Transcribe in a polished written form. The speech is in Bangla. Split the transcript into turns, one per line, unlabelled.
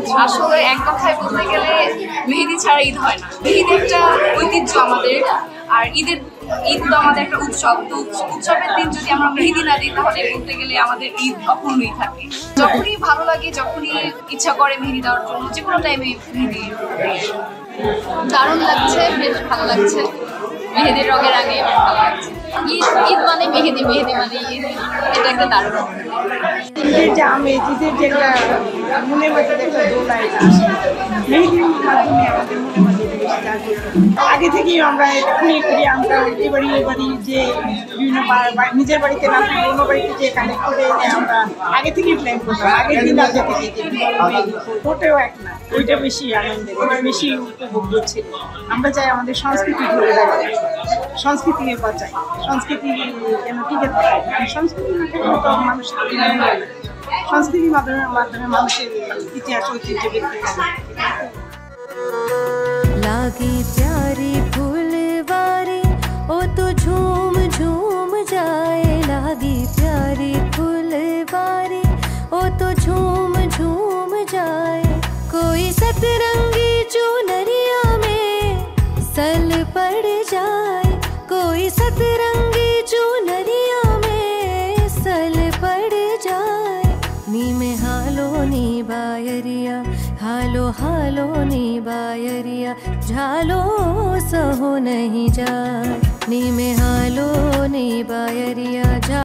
আসলে এক কথায় বলতে গেলে মেহেদি ছাড়া ঈদ হয় না। মেহেদি একটা ঐতিহ্য আমাদের, আর ঈদ তো আমাদের একটা উৎসব। তো উৎসবের দিন যদি আমরা মেহেদি না দিই তাহলে বলতে গেলে আমাদের ঈদ অপূর্ণই থাকে। যখনই ভালো লাগে, যখনই ইচ্ছা করে মেহেদি দেওয়ার জন্য, যে কোনো টাইমে মেহেদি। দারুণ লাগছে, বেশ ভালো লাগছে। মেহেদির রঙের আগে ভালো লাগছে। ঈদ মানে মেহেদি, মেহেদি মানে ঈদ, এটা একটা দারুণ।
ঈদের যে আমেজ, ঈদের যে একটা মনের মধ্যে একটা দোলা, এটা মেহেদির মাধ্যমে আমাদের মনের মধ্যে বেশি জাগ্রত। আগে থেকেই আমরা এখনই করি, আমরা এই বাড়ি যে বিভিন্ন নিজের বাড়িতে না অন্য বাড়িতে যে কানেক্ট করে এনে আমরা আগে থেকেই প্ল্যান করতাম। আগের দিন আগে থেকে যে ওটাও এক না, ওইটা বেশি আনন্দের, ওটা বেশি উপভোগ্য ছিল। আমরা চাই আমাদের সংস্কৃতি ধরে রাখতে, সংস্কৃতিকে বাঁচাই, সংস্কৃতি যেন টিকে থাকে। সংস্কৃতি না থাকলে তো মানুষ সংস্কৃতির মাধ্যমে মানুষের ইতিহাস ঐতিহ্য ব্যক্তি
लागी प्यारी फुलवारी ओ तो झूम झूम जाए, लागी प्यारी फुलवारी ओ तो झूम झूम जाए। कोई सतरंगी चुनरिया में सल पड़ जाए, कोई सतरंगी चुनरिया में सल पड़ जाए। नी में हालो नी बायरिया, हालो हालो नी बायरिया, झालो सहो नहीं जाए। नी में हालो नी बायरिया।